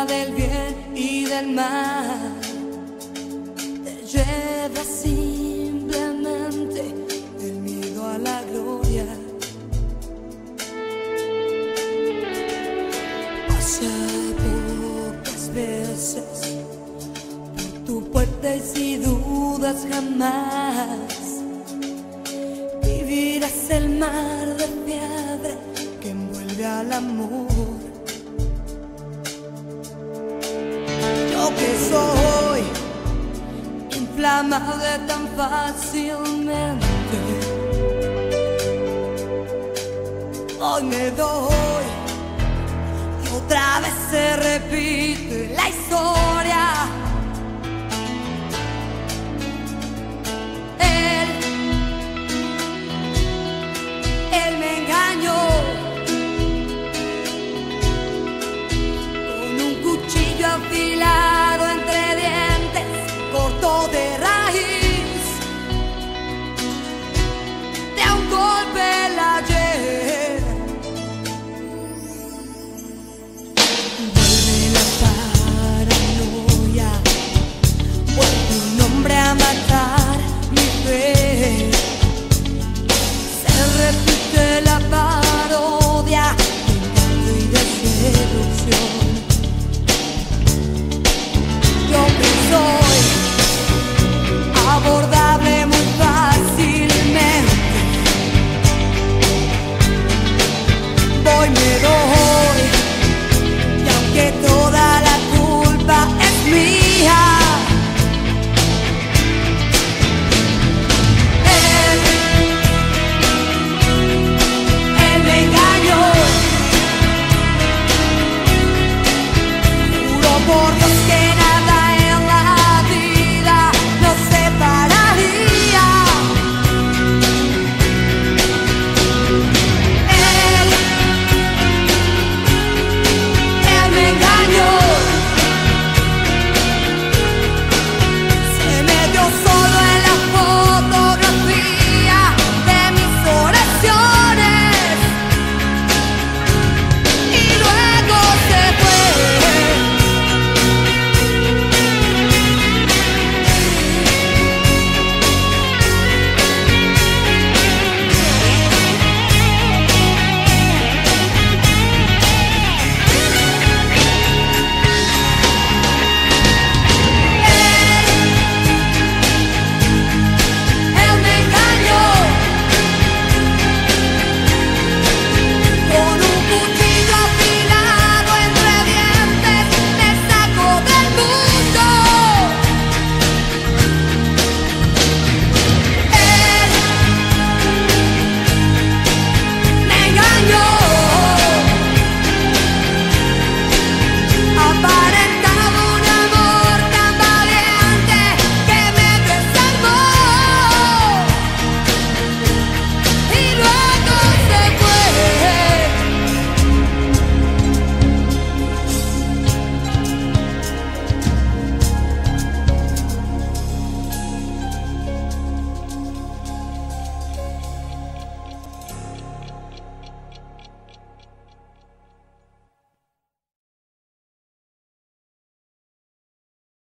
ruta del bien y del mal te lleva simplemente del miedo a la gloria. Pasa pocas veces por tu puerta y si dudas jamás vivirás el mar de fiebre que envuelve al amor. Yo que soy inflamable tan fácilmente, hoy me doy y otra vez se repite la historia.